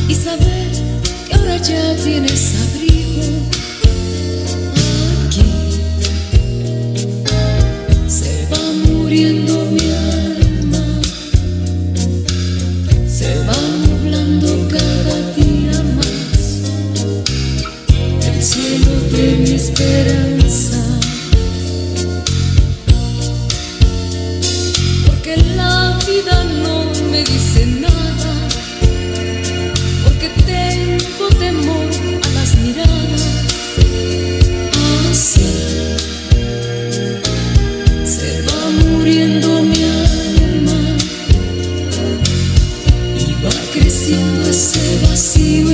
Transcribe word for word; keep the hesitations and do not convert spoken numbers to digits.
y saber que ahora ya tienes abrigo aquí. Se va muriendo mi alma, se va nublando cada día más el cielo de mi esperanza, porque la vida no me dice nada, porque tengo temor a las miradas. Así se va muriendo mi alma y va creciendo ese vacío